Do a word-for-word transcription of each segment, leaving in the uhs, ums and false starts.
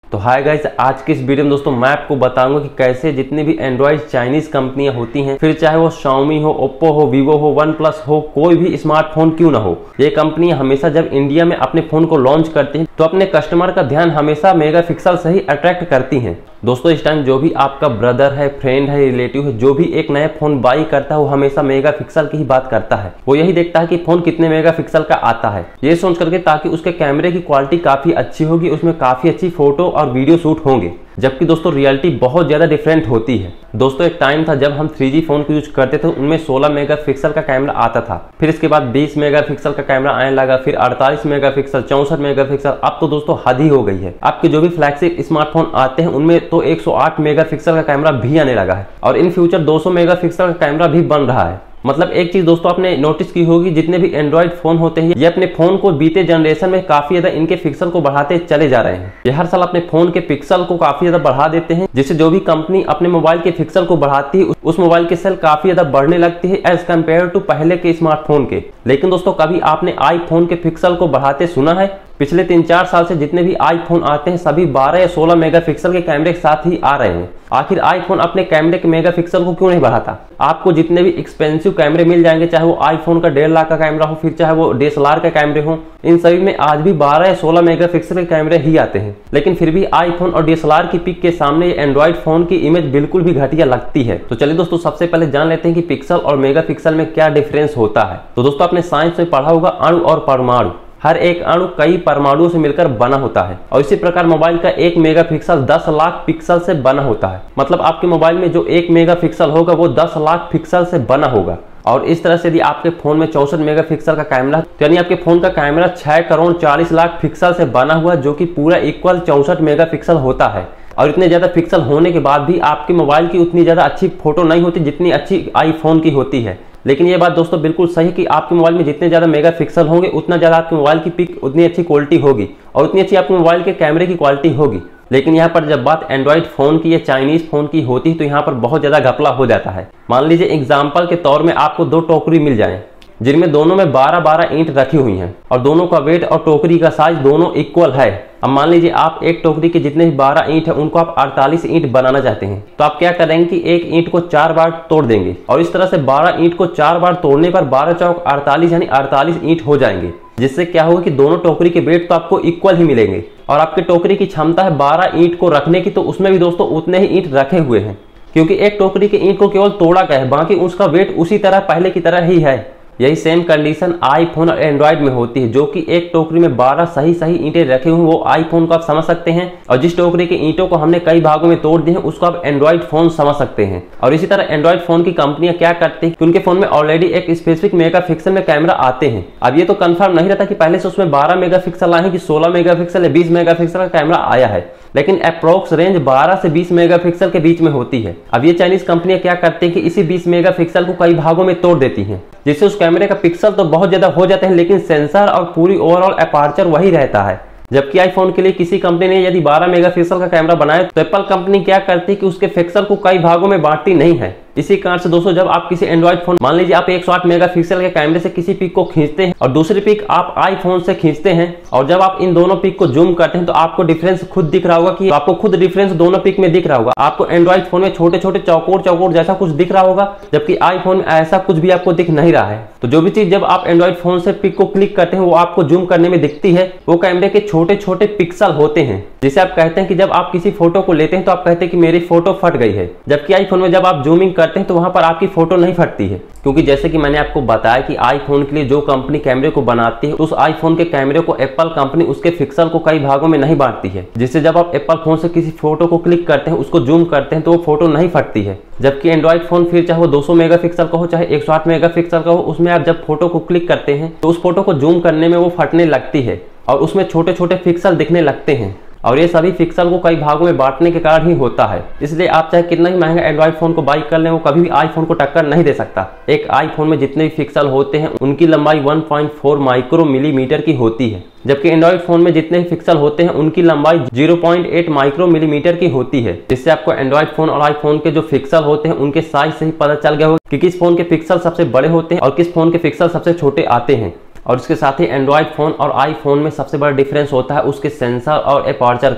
तो hi guys, आज की इस वीडियो में दोस्तों मैं आपको बताऊंगा कि कैसे जितनी भी एंड्रॉइड चाइनीज कंपनियां होती हैं, फिर चाहे वो Xiaomi हो, ओप्पो हो, वीवो हो, वन प्लस हो, कोई भी स्मार्टफोन क्यों ना हो, ये कंपनियां हमेशा जब इंडिया में अपने फोन को लॉन्च करती हैं तो अपने कस्टमर का ध्यान हमेशा मेगा पिक्सल से ही अट्रैक्ट करती हैं। दोस्तों इस टाइम जो भी आपका ब्रदर है, फ्रेंड है, रिलेटिव है, जो भी एक नया फोन बाई करता है वो हमेशा मेगा पिक्सल की ही बात करता है। वो यही देखता है कि फोन कितने मेगा पिक्सल का आता है, ये सोच करके ताकि उसके कैमरे की क्वालिटी काफी अच्छी होगी, उसमें काफी अच्छी फोटो और वीडियो शूट होंगे। जबकि दोस्तों रियलिटी बहुत ज्यादा डिफरेंट होती है। दोस्तों एक टाइम था जब हम थ्री जी फोन को यूज करते थे, उनमें सोलह मेगापिक्सल का कैमरा आता था, फिर इसके बाद बीस मेगापिक्सल का कैमरा आने लगा, फिर अड़तालीस मेगापिक्सल, चौसठ मेगापिक्सल। अब तो दोस्तों हद ही हो गई है। आपके जो भी फ्लैगशिप स्मार्टफोन आते हैं उनमें तो एक सौ आठ मेगापिक्सल का कैमरा भी आने लगा है और इन फ्यूचर दो सौ मेगापिक्सल का कैमरा भी बन रहा है। मतलब एक चीज दोस्तों आपने नोटिस की होगी, जितने भी एंड्रॉइड फोन होते हैं ये अपने फोन को बीते जनरेशन में काफी ज्यादा इनके पिक्सल को बढ़ाते चले जा रहे हैं। ये हर साल अपने फोन के पिक्सल को काफी ज्यादा बढ़ा देते हैं, जिससे जो भी कंपनी अपने मोबाइल के पिक्सल को बढ़ाती है उस मोबाइल के सेल काफी ज्यादा बढ़ने लगती है एज कम्पेयर टू पहले के स्मार्टफोन के। लेकिन दोस्तों कभी आपने आईफोन के पिक्सल को बढ़ाते सुना है? पिछले तीन चार साल से जितने भी आईफोन आते हैं सभी बारह या सोलह मेगापिक्सल के कैमरे के साथ ही आ रहे हैं। आखिर आईफोन अपने कैमरे के मेगापिक्सल को क्यों नहीं बढ़ाता? आपको जितने भी एक्सपेंसिव कैमरे मिल जाएंगे, चाहे वो आईफोन का डेढ़ लाख का कैमरा हो, फिर चाहे वो डी एस एल आर का कैमरे हो, इन सभी में आज भी बारह या सोलह मेगापिक्सल के कैमरे ही आते हैं। लेकिन फिर भी आईफोन और डी एस एल आर की पिक के सामने एंड्रॉइड फोन की इमेज बिल्कुल भी घटिया लगती है। तो चलिए दोस्तों सबसे पहले जान लेते हैं कि पिक्सल और मेगापिक्सल में क्या डिफरेंस होता है। तो दोस्तों आपने साइंस में पढ़ा होगा अणु और परमाणु। हर एक अणु कई परमाणुओं से मिलकर बना होता है और इसी प्रकार मोबाइल का एक मेगापिक्सल दस लाख पिक्सल से बना होता है। मतलब आपके मोबाइल में जो एक मेगापिक्सल होगा वो दस लाख पिक्सल से बना होगा। और इस तरह से यदि आपके फोन में चौसठ मेगापिक्सल का कैमरा, तो यानी आपके फोन का कैमरा छह करोड़ चालीस लाख पिक्सल से बना हुआ, जो कि पूरा इक्वल चौसठ मेगापिक्सल होता है। और इतने ज्यादा पिक्सल होने के बाद भी आपके मोबाइल की उतनी ज्यादा अच्छी फोटो नहीं होती जितनी अच्छी आईफोन की होती है। लेकिन ये बात दोस्तों बिल्कुल सही कि आपके मोबाइल में जितने ज्यादा मेगापिक्सल होंगे उतना ज्यादा आपके मोबाइल की पिक उतनी अच्छी क्वालिटी होगी और उतनी अच्छी आपके मोबाइल के कैमरे की क्वालिटी होगी। लेकिन यहाँ पर जब बात एंड्रॉइड फोन की या चाइनीज फोन की होती है तो यहाँ पर बहुत ज्यादा घपला हो जाता है। मान लीजिए एग्जाम्पल के तौर में आपको दो टोकरी मिल जाए जिनमें दोनों में बारह बारह ईंट रखी हुई हैं और दोनों का वेट और टोकरी का साइज दोनों इक्वल है। अब मान लीजिए आप एक टोकरी के जितने भी बारह ईंट है उनको आप अड़तालीस ईंट बनाना चाहते हैं, तो आप क्या करेंगे कि एक ईंट को चार बार तोड़ देंगे और इस तरह से बारह ईंट को चार बार तोड़ने पर बारह चौक अड़तालीस यानी अड़तालीस ईंट हो जाएंगे। जिससे क्या होगा कि दोनों टोकरी के वेट तो आपको इक्वल ही मिलेंगे और आपके टोकरी की क्षमता है बारह ईंट को रखने की, तो उसमें भी दोस्तों उतने ही ईंट रखे हुए हैं, क्योंकि एक टोकरी के ईंट को केवल तोड़ा गया है, बाकी उसका वेट उसी तरह पहले की तरह ही है। यही सेम कंडीशन आईफोन और एंड्रॉइड में होती है, जो कि एक टोकरी में बारह सही सही ईंटें रखे हुए वो आईफोन को आप समझ सकते हैं और जिस टोकरी के ईंटों को हमने कई भागों में तोड़ दिए हैं उसको आप एंड्रॉइड फोन समझ सकते हैं। और इसी तरह एंड्रॉइड फोन की कंपनियां क्या करती हैं कि उनके फोन में ऑलरेडी एक स्पेसिफिक मेगापिक्सल में कैमरा आते हैं। अब ये तो कंफर्म नहीं रहता कि पहले से उसमें बारह मेगापिक्सल आए हैं कि सोलह मेगापिक्सल या बीस मेगापिक्सल का कैमरा आया है, लेकिन अप्रोक्स रेंज बारह से बीस मेगापिक्सल के बीच में होती है। अब ये चाइनीज कंपनियां क्या करती हैं कि इसी बीस मेगापिक्सल को कई भागों में तोड़ देती हैं, जिससे उस कैमरे का पिक्सल तो बहुत ज्यादा हो जाते हैं लेकिन सेंसर और पूरी ओवरऑल अपर्चर वही रहता है। जबकि आईफोन के लिए किसी कंपनी ने यदि बारह मेगापिक्सल का कैमरा बनाया तो एप्पल कंपनी क्या करती है कि उसके पिक्सल को कई भागों में बांटती नहीं है। इसी कारण से दोस्तों जब आप किसी एंड्रॉइड फोन, मान लीजिए आप एक सौ आठ मेगापिक्सल के कैमरे से किसी पिक को खींचते हैं और दूसरी पिक आप आईफोन से खींचते हैं और जब आप इन दोनों पिक को जूम करते हैं तो आपको डिफरेंस खुद दिख रहा होगा कि आपको खुद डिफरेंस दोनों पिक में दिख रहा होगा। आपको एंड्रॉइड फोन में छोटे छोटे चौकोर चौकोर जैसा कुछ दिख रहा होगा, जबकि आईफोन में ऐसा कुछ भी आपको दिख नहीं रहा है। तो जो भी चीज जब आप एंड्रॉइड फोन से पिक को क्लिक करते हैं वो आपको जूम करने में दिखती है, वो कैमरे के छोटे छोटे पिक्सल होते हैं, जिसे आप कहते हैं कि जब आप किसी फोटो को लेते हैं तो आप कहते हैं कि मेरी फोटो फट गई है। जबकि आईफोन में जब आप जूमिंग करते हैं तो वहां पर आपकी फोटो नहीं फटती है, क्योंकि जैसे कि मैंने आपको बताया कि आईफोन के लिए जो कंपनी कैमरे को बनाती है उस आईफोन के कैमरे को एप्पल कंपनी उसके पिक्सल को कई भागों में नहीं बांटती है, जिससे जब आप एप्पल फोन से किसी फोटो को क्लिक करते हैं, उसको जूम करते हैं तो वो फोटो नहीं फटती है। जबकि एंड्रॉइड फोन फिर चाहे वो दो सौ मेगापिक्सल का हो चाहे एक सौ आठ मेगापिक्सल का हो, उसमें आप जब फोटो को क्लिक करते हैं तो उस फोटो को जूम करने में वो फटने लगती है और उसमें छोटे छोटे पिक्सल दिखने लगते हैं और ये सभी पिक्सल को कई भागों में बांटने के कारण ही होता है। इसलिए आप चाहे कितना ही महंगा एंड्रॉइड फोन को बाई कर लें, वो कभी भी आईफोन को टक्कर नहीं दे सकता। एक आईफोन में जितने भी पिक्सल होते हैं उनकी लंबाई one point four micro millimetre की होती है, जबकि एंड्रॉइड फोन में जितने भी पिक्सल होते हैं उनकी लंबाई zero point eight micro millimetre की होती है। जिससे आपको एंड्रॉइड फोन और आईफोन के जो पिक्सल होते हैं उनके साइज से ही पता चल गया होगा कि किस फोन के पिक्सल सबसे बड़े होते हैं और किस फोन के पिक्सल सबसे छोटे आते हैं। और इसके साथ ही एंड्रॉइड फोन और आईफोन में सबसे बड़ा डिफरेंस होता है उसके सेंसर और अपर्चर का।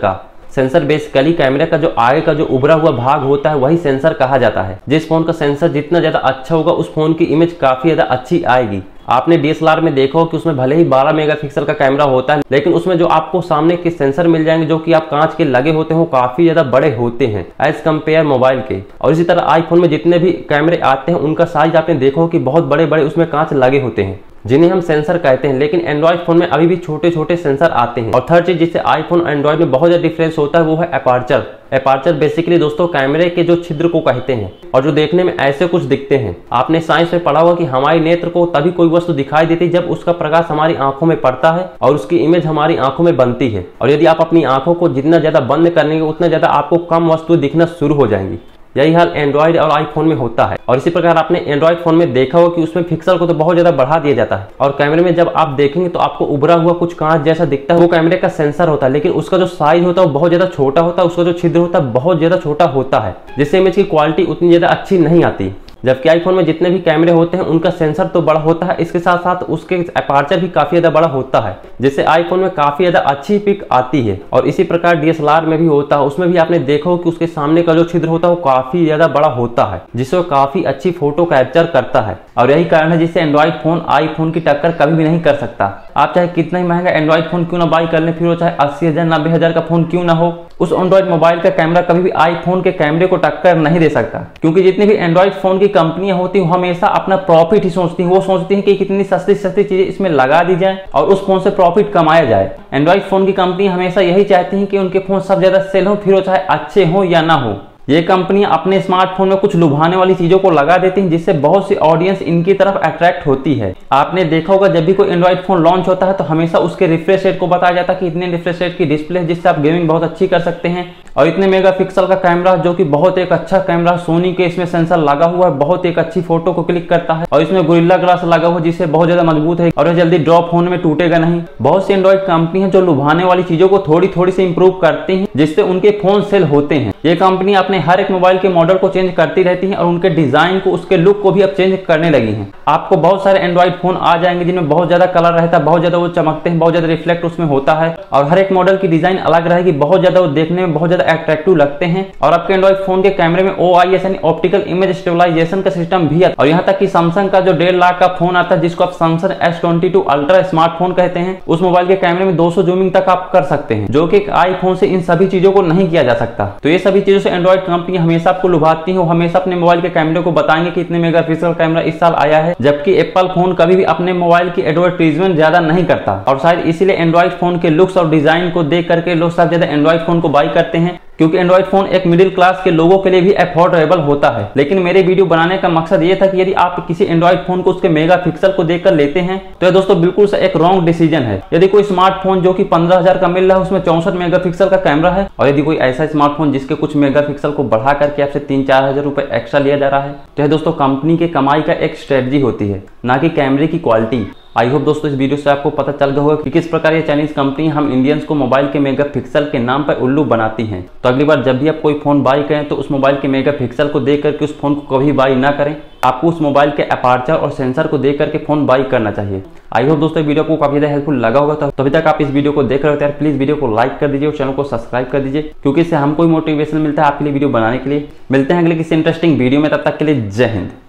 सेंसर बेसिकली कैमरे का जो आगे का जो उभरा हुआ भाग होता है वही सेंसर कहा जाता है। जिस फोन का सेंसर जितना ज्यादा अच्छा होगा उस फोन की इमेज काफी ज्यादा अच्छी आएगी। आपने डी एस एल आर में देखा हो कि उसमें भले ही बारह मेगापिक्सल का कैमरा होता है, लेकिन उसमें जो आपको सामने के सेंसर मिल जाएंगे जो कि आप कांच के लगे होते हैं वो काफी ज्यादा बड़े होते हैं एज कंपेयर मोबाइल के। और इसी तरह आईफोन में जितने भी कैमरे आते हैं उनका साइज आपने देखा हो कि बहुत बड़े बड़े उसमें कांच लगे होते हैं जिन्हें हम सेंसर कहते हैं। लेकिन एंड्रॉइड फोन में अभी भी छोटे छोटे सेंसर आते हैं। और थर्ड चीज जिससे आईफोन और एंड्रॉइड में बहुत ज्यादा डिफरेंस होता है वो है अपर्चर। अपर्चर बेसिकली दोस्तों कैमरे के जो छिद्र को कहते हैं और जो देखने में ऐसे कुछ दिखते हैं। आपने साइंस में पढ़ा होगा कि हमारी नेत्र को तभी कोई वस्तु दिखाई देती है जब उसका प्रकाश हमारी आंखों में पड़ता है और उसकी इमेज हमारी आंखों में बनती है। और यदि आप अपनी आंखों को जितना ज्यादा बंद करेंगे उतना ज्यादा आपको कम वस्तुएं दिखना शुरू हो जाएंगी। यही हाल एंड्रॉइड और आईफोन में होता है। और इसी प्रकार आपने एंड्रॉइड फोन में देखा हो कि उसमें पिक्सल को तो बहुत ज्यादा बढ़ा दिया जाता है और कैमरे में जब आप देखेंगे तो आपको उभरा हुआ कुछ कांच जैसा दिखता है, वो कैमरे का सेंसर होता है। लेकिन उसका जो साइज होता है वो बहुत ज्यादा छोटा होता है, उसका जो छिद्र होता है बहुत ज्यादा छोटा होता है, जिससे इमेज की क्वालिटी उतनी ज्यादा अच्छी नहीं आती। जबकि आईफोन में जितने भी कैमरे होते हैं उनका सेंसर तो बड़ा होता है, इसके साथ साथ उसके अपर्चर भी काफी ज्यादा बड़ा होता है, जिससे आईफोन में काफी ज्यादा अच्छी पिक आती है। और इसी प्रकार डी एस एल आर में भी होता है, उसमें भी आपने देखा हो कि उसके सामने का जो छिद्र होता है वो काफी ज्यादा बड़ा होता है, जिससे वो काफी अच्छी फोटो कैप्चर करता है। और यही कारण है जिससे एंड्रॉइड फोन आईफोन की टक्कर कभी भी नहीं कर सकता। आप चाहे कितना ही महंगा एंड्रॉइड फोन क्यों ना बाई कर लें, फिर वो चाहे अस्सी हजार नब्बे हजार का फोन क्यों ना हो, उस एंड्रॉइड मोबाइल का कैमरा कभी भी आईफोन के कैमरे को टक्कर नहीं दे सकता। क्योंकि जितनी भी एंड्रॉइड फोन की कंपनियां होती हैं हमेशा अपना प्रॉफिट ही सोचती हैं। वो सोचती हैं कि कितनी सस्ती सस्ती चीजें इसमें लगा दी जाए और उस फोन से प्रॉफिट कमाया जाए। एंड्रॉइड फोन की कंपनी हमेशा यही चाहती हैं कि उनके फोन सब ज्यादा सेल हो, फिर वो चाहे अच्छे हो या ना हो। ये कंपनियां अपने स्मार्टफोन में कुछ लुभाने वाली चीजों को लगा देती हैं जिससे बहुत सी ऑडियंस इनकी तरफ अट्रैक्ट होती है। आपने देखा होगा जब भी कोई एंड्रॉइड फोन लॉन्च होता है तो हमेशा उसके रिफ्रेश रेट को बताया जाता है कि इतने रिफ्रेश रेट की डिस्प्ले है जिससे आप गेमिंग बहुत अच्छी कर सकते हैं, और इतने मेगापिक्सल का कैमरा जो कि बहुत एक अच्छा कैमरा, सोनी के इसमें सेंसर लगा हुआ है, बहुत एक अच्छी फोटो को क्लिक करता है, और इसमें गोरिल्ला ग्लास लगा हुआ जिससे बहुत ज्यादा मजबूत है और जल्दी ड्रॉप होने में टूटेगा नहीं। बहुत सी एंड्रॉइड कंपनी है जो लुभाने वाली चीजों को थोड़ी थोड़ी से इंप्रूव करती हैं जिससे उनके फोन सेल होते हैं। ये कंपनी अपने हर एक मोबाइल के मॉडल को चेंज करती रहती हैं और उनके डिजाइन को, उसके लुक को भी अब चेंज करने लगी हैं। आपको बहुत सारे एंड्रॉइड फोन आ जाएंगे जिनमें बहुत ज्यादा कलर रहता है, बहुत ज्यादा वो चमकते हैं, बहुत ज्यादा रिफ्लेक्ट उसमें होता है, और हर एक मॉडल की डिजाइन अलग रहेगी, बहुत ज्यादा वो देखने में बहुत ज्यादा अट्रैक्टिव लगते हैं। और आपके एंड्रॉइड फोन के कैमरे में ओ आई एस यानी ऑप्टिकल इमेज स्टेबलाइजेशन का सिस्टम भी है। और यहाँ तक कि सैमसंग का जो डेढ़ लाख का फोन आता है जिसको आप Samsung S twenty two Ultra smartphone कहते हैं, उस मोबाइल के कैमरे में दो सौ जूमिंग तक आप कर सकते हैं, जो कि आईफोन से इन सभी चीजों को नहीं किया जा सकता। तो ये सभी चीजों से एंड्रॉइड कंपनी हमेशा आपको लुभाती है, हमेशा अपने मोबाइल के कैमरे को बताएंगे कि इतने मेगापिक्सल कैमरा इस साल आया है, जबकि एप्पल फोन कभी भी अपने मोबाइल की एडवर्टीजमेंट ज्यादा नहीं करता। और शायद इसीलिए एंड्रॉइड फोन के लुक्स और डिजाइन को देख करके लोग सबसे ज्यादा एंड्रॉइड फोन को बाई करते हैं, क्योंकि एंड्रॉइड फोन एक मिडिल क्लास के लोगों के लिए भी अफोर्डेबल होता है। लेकिन मेरे वीडियो बनाने का मकसद ये था कि यदि आप किसी एंड्रॉइड फोन को उसके मेगापिक्सल को देखकर लेते हैं तो ये दोस्तों बिल्कुल से एक रॉन्ग डिसीजन है। यदि कोई स्मार्टफोन जो कि पंद्रह हजार का मिल रहा है उसमें चौसठ मेगापिक्सल का कैमरा है, और यदि कोई ऐसा स्मार्टफोन जिसके कुछ मेगापिक्सल को बढ़ा करके आपसे तीन चार हजार रुपए एक्स्ट्रा लिया जा रहा है, तो यह दोस्तों कंपनी के कमाई का एक स्ट्रेटजी होती है, ना कि कैमरे की क्वालिटी। आई होप दोस्तों इस वीडियो से आपको पता चल गया होगा कि किस प्रकार ये चाइनीज कंपनी हम इंडियंस को मोबाइल के मेगापिक्सल के नाम पर उल्लू बनाती हैं। तो अगली बार जब भी आप कोई फोन बाई करें तो उस मोबाइल के मेगापिक्सल को देख करके उस फोन को कभी बाई ना करें, आपको उस मोबाइल के अपर्चर और सेंसर को देख करके फोन बाई करना चाहिए। आई होप दोस्तों वीडियो को काफी ज्यादा हेल्पफुल लगा होगा। तो अभी तक आप इस वीडियो को देख रहे हो तो प्लीज वीडियो को लाइक कर दीजिए और चैनल को सब्सक्राइब कर दीजिए, क्योंकि इससे हमको मोटिवेशन मिलता है आपके लिए वीडियो बनाने के लिए। मिलते हैं अगले किसी इंटरेस्टिंग वीडियो में, तब तक के लिए जय हिंद।